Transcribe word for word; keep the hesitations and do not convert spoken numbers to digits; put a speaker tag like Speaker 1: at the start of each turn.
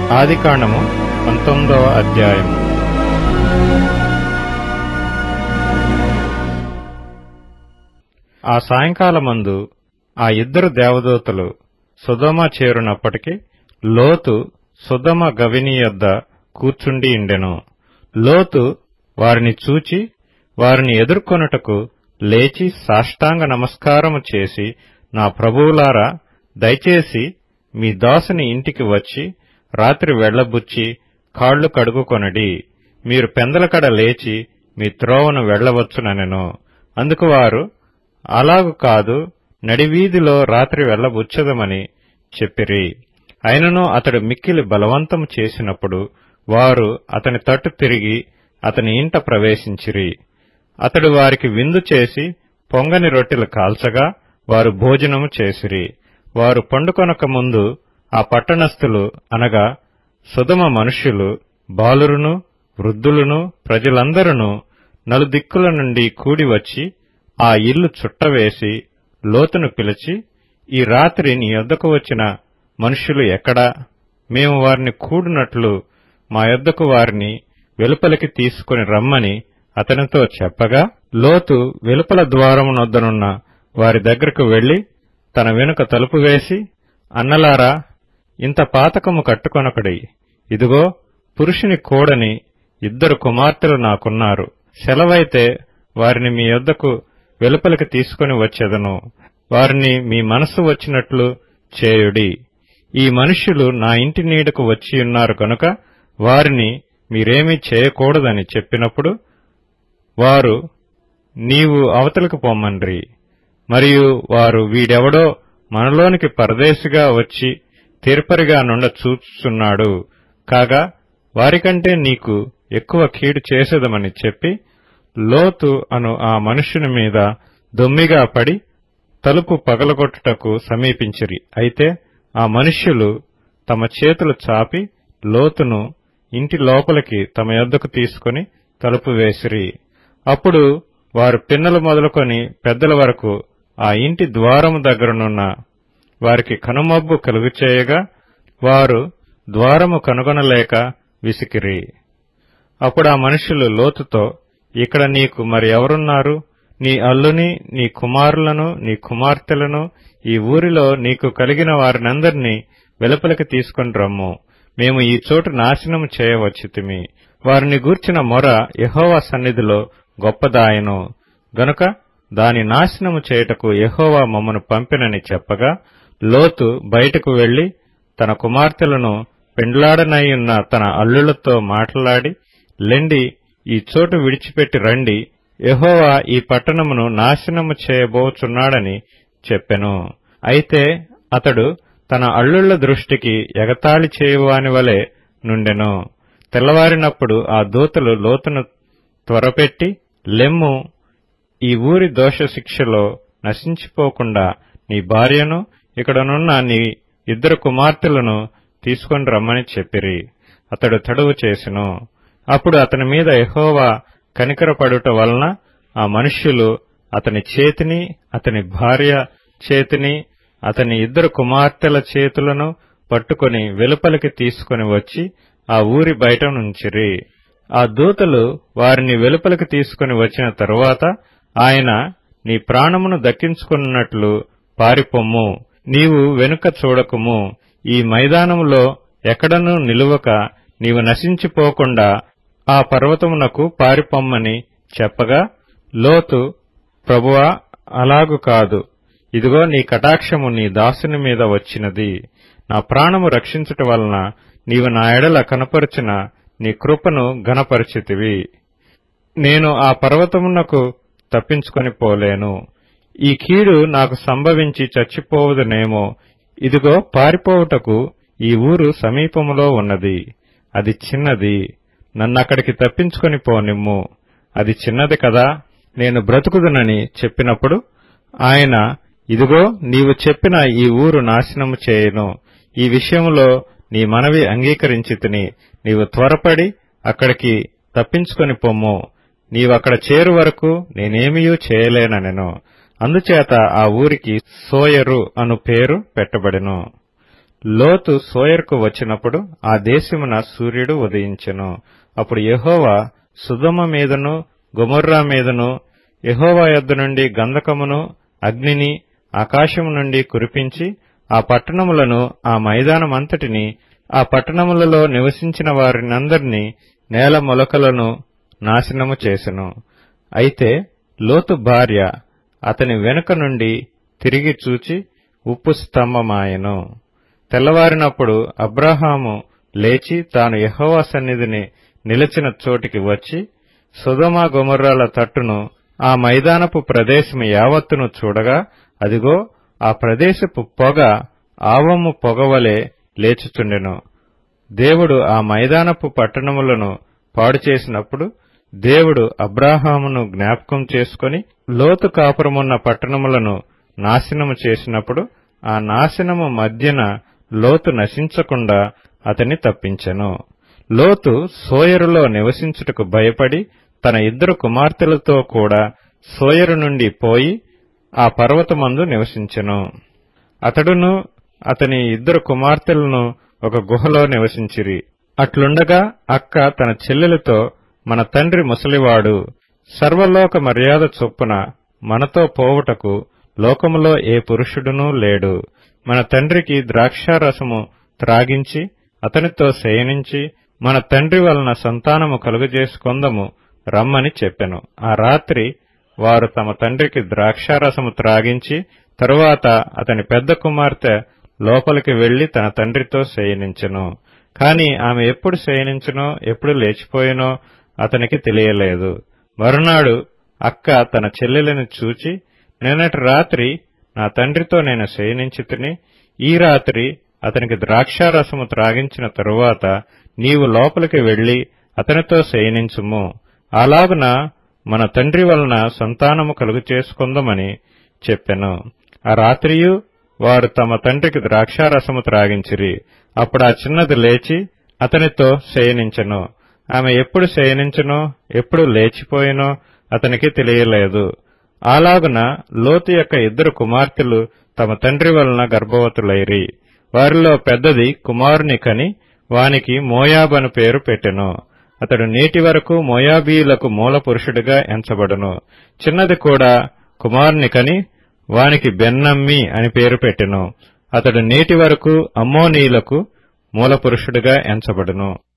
Speaker 1: ఆదికాండము పంతొమ్మిదవ అధ్యాయము. ఆ సాయంకాలమందు ఆ ఇద్దరు దేవదూతలు సొదొమ చేరునప్పటికి లోతు సొదొమ గవిని యొద్ద కూర్చుండి ఉండెను. లోతు వారిని చూచి వారిని ఎదుర్కొనుటకు లేచి సాష్టాంగ నమస్కారము చేసి, నా ప్రభువులారా, దయచేసి మీ దాసుని ఇంటికి వచ్చి రాత్రి వెళ్లబుచ్చి కాళ్లు కడుగుకొనడి. మీరు పెందలకడ లేచి మీ త్రోవను వెళ్లవచ్చుననెను. అందుకు వారు, అలాగు కాదు, నడివీధిలో రాత్రి వెళ్లబుచ్చదమని చెప్పిరి. అయినను అతడు మిక్కిలి బలవంతము చేసినప్పుడు వారు అతని తట్టు తిరిగి అతని ఇంట ప్రవేశించిరి. అతడు వారికి విందు చేసి పొంగని రొట్టెలు కాల్చగా వారు భోజనము చేసిరి. వారు పండుకొనక ముందు ఆ పట్టణస్థులు అనగా సొదొమ మనుష్యులు, బాలురును వృద్ధులను ప్రజలందరూ నలుదిక్కుల నుండి కూడి వచ్చి ఆ ఇల్లు చుట్టవేసి లోతును పిలిచి, ఈ రాత్రి నీ యొద్దకు వచ్చిన మనుష్యులు ఎక్కడా? మేము వారిని కూడినట్లు మా యొద్దకు వారిని వెలుపలికి తీసుకుని రమ్మని అతనితో చెప్పగా, లోతు వెలుపల ద్వారమునొద్దనున్న వారి దగ్గరకు వెళ్లి తన వెనుక తలుపు వేసి, అన్నలారా, ఇంత పాతకము కట్టుకొనకడి. ఇదిగో, పురుషుని కోడని ఇద్దరు కుమార్తెలు నాకున్నారు. సెలవైతే వారిని మీ యొద్దకు వెలుపలికి తీసుకుని వచ్చెదను. వారిని మీ మనస్సు వచ్చినట్లు చేయుడి. ఈ మనుష్యులు నా ఇంటి నీడకు వచ్చియున్నారు కనుక వారిని మీరేమీ చేయకూడదని చెప్పినప్పుడు వారు, నీవు అవతలకు పొమ్మండ్రి. మరియు వారు, వీడెవడో మనలోనికి పరదేశిగా వచ్చి తీర్పరిగా నుండ చూచుచున్నాడు. కాగా వారికంటే నీకు ఎక్కువ కీడు చేసేదమని చెప్పి లోతు అను ఆ మనుష్యుని మీద దొమ్మిగా పడి తలుపు పగలగొట్టుటకు సమీపించిరి. అయితే ఆ మనుష్యులు తమ చేతులు చాపి లోతును ఇంటి లోపలికి తమ యొద్దకు తీసుకుని తలుపు వేసిరి. అప్పుడు వారు పిన్నలు మొదలుకొని పెద్దల వరకు ఆ ఇంటి ద్వారము దగ్గరనున్న వారికి కనుమబ్బు కలుగుచేయగా వారు ద్వారము కనుగొనలేక విసికిరి. అప్పుడు ఆ మనుషులు లోతుతో, ఇక్కడ నీకు మరి ఎవరున్నారు? నీ అల్లుని, నీ కుమారులను, నీ కుమార్తెలను, ఈ ఊరిలో నీకు కలిగిన వారినందరినీ వెలుపలికి తీసుకుని రమ్ము. మేము ఈ చోటు నాశనము చేయవచ్చితిమి. వారిని గూర్చిన మొర యెహోవా సన్నిధిలో గొప్పదాయను గనుక దాని నాశనము చేయుటకు యెహోవా మమ్మను పంపినని చెప్పగా, లోతు బయటకు వెళ్లి తన కుమార్తెలను పెండ్లాడనయ్యున్న తన అల్లులతో మాట్లాడి, లెండి, ఈ చోటు విడిచిపెట్టి రండి, యెహోవా ఈ పట్టణమును నాశనము చేయబోచున్నాడని చెప్పెను. అయితే అతడు తన అల్లుళ్ల దృష్టికి ఎగతాళి చేయువాని వలె నుండెను. తెల్లవారినప్పుడు ఆ దూతలు లోతును త్వరపెట్టి, లెమ్ము, ఈ ఊరి దోష శిక్షలో నశించిపోకుండా నీ భార్యను, ఇక్కడనున్న నీ ఇద్దరు కుమార్తెలను తీసుకొని రమ్మని చెప్పిరి. అతడు తడువు చేసెను. అప్పుడు అతని మీద యెహోవా కనికరపడుట వలన ఆ మనుష్యులు అతని చేతిని, అతని భార్య చేతిని, అతని ఇద్దరు కుమార్తెల చేతులను పట్టుకొని వెలుపలికి తీసుకుని వచ్చి ఆ ఊరి బయట నుంచిరి. ఆ దూతలు వారిని వెలుపలికి తీసుకుని వచ్చిన తరువాత ఆయన, నీ ప్రాణమును దక్కించుకున్నట్లు పారిపొమ్ము, నీవు వెనుక చూడకుము, ఈ మైదానములో ఎక్కడనూ నిలువక నీవు నశించిపోకుండా ఆ పర్వతమునకు పారిపొమ్మని చెప్పగా, లోతు, ప్రభువా, అలాగు కాదు, ఇదిగో నీ కటాక్షము నీ దాసుని మీద వచ్చినది. నా ప్రాణము రక్షించుట వలన నీవు నా ఎడల కనపరిచిన నీ కృపను ఘనపరిచితివి. నేను ఆ పర్వతమునకు తప్పించుకొని పోలేను. ఈ కీడు నాకు సంభవించి చచ్చిపోవదునేమో. ఇదిగో, పారిపోవుటకు ఈ ఊరు సమీపములో ఉన్నది. అది చిన్నది. నన్నక్కడికి తప్పించుకొని పోనిమ్ము. అది చిన్నది కదా, నేను బ్రతుకుదునని చెప్పినప్పుడు ఆయన, ఇదిగో, నీవు చెప్పిన ఈ ఊరు నాశనము చేయను. ఈ విషయంలో నీ మనవి అంగీకరించితిని. నీవు త్వరపడి అక్కడికి తప్పించుకొని పొమ్ము. నీవక్కడ చేరు వరకు నేనేమియూ చేయలేననెను. అందుచేత ఆ ఊరికి సోయరు అను పేరు పెట్టబడెను. లోతు సోయరుకు వచ్చినప్పుడు ఆ దేశమున సూర్యుడు ఉదయించెను. అప్పుడు యెహోవా సొదొమ మీదను గొమొర్రా మీదను యెహోవా యొద్ద నుండి గంధకమును అగ్నిని ఆకాశము నుండి కురిపించి ఆ పట్టణములను ఆ మైదానమంతటిని ఆ పట్టణములలో నివసించిన వారినందరినీ నేల మొలకలను నాశనము చేసెను. అయితే లోతు భార్య అతని వెనుక నుండి తిరిగి చూచి ఉప్పు స్తంభమాయెను. తెల్లవారినప్పుడు అబ్రాహాము లేచి తాను యెహోవా సన్నిధిని నిలిచిన చోటికి వచ్చి సొదొమ గొమొర్రాల తట్టును ఆ మైదానపు ప్రదేశము యావత్తును చూడగా, అదిగో ఆ ప్రదేశపు పొగ ఆవము పొగవలె లేచుచుండెను. దేవుడు ఆ మైదానపు పట్టణములను పాడు చేసినప్పుడు దేవుడు అబ్రాహామును జ్ఞాపకం చేసుకుని లోతు కాపురమున్న పట్టణములను నాశనము చేసినప్పుడు ఆ నాశనము మధ్యన లోతు నశించకుండా అతన్ని తప్పించెను. లోతు సోయరులో నివసించుటకు భయపడి తన ఇద్దరు కుమార్తెలతో కూడా సోయరు నుండి పోయి ఆ పర్వతమందు నివసించెను. అతడును అతని ఇద్దరు కుమార్తెలను ఒక గుహలో నివసించిరి. అట్లుండగా అక్క తన చెల్లెలతో, మన తండ్రి ముసలివాడు, సర్వలోక మర్యాద చొప్పున మనతో పోవుటకు లోకములో ఏ పురుషుడునూ లేడు. మన తండ్రికి ద్రాక్షారసము త్రాగించి అతనితో శయనించి మన తండ్రి వలన సంతానము కలుగజేసుకొందము రమ్మని చెప్పెను. ఆ రాత్రి వారు తమ తండ్రికి ద్రాక్షారసము త్రాగించి తరువాత అతని పెద్ద కుమార్తె లోపలికి వెళ్లి తన తండ్రితో శయనించెను. కాని ఆమె ఎప్పుడు శయనించునో ఎప్పుడు లేచిపోయినో అతనికి తెలియలేదు. మరునాడు అక్క తన చెల్లెలిని చూచి, నిన్నటి రాత్రి నా తండ్రితో నేను శయనించితిని, ఈ రాత్రి అతనికి ద్రాక్షారసము త్రాగించిన తరువాత నీవు లోపలికి వెళ్లి అతనితో శయనించుము. అలాగున మన తండ్రి వలన సంతానము కలుగు చేసుకుందామని చెప్పెను. ఆ రాత్రియు వారు తమ తండ్రికి ద్రాక్షారసము త్రాగించిరి. అప్పుడు ఆ చిన్నది లేచి అతనితో శయనించెను. ఆమె ఎప్పుడు శయనించెనో ఎప్పుడు లేచిపోయినో అతనికి తెలియలేదు. అలాగున లోతు యొక్క ఇద్దరు కుమార్తెలు తమ తండ్రి వలన గర్భవతులైరి. వారిలో పెద్దది కుమారుని కని వానికి మోయాబు అని పేరు పెట్టెను. అతడు నేటి వరకు మోయాబీయులకు మూల పురుషుడిగా ఎంచబడును. చిన్నది కూడా కుమారుని కని వానికి బెన్నమ్మి అని పేరు పెట్టెను. అతడు నేటి వరకు అమ్మోనీయులకు మూల పురుషుడిగా ఎంచబడును.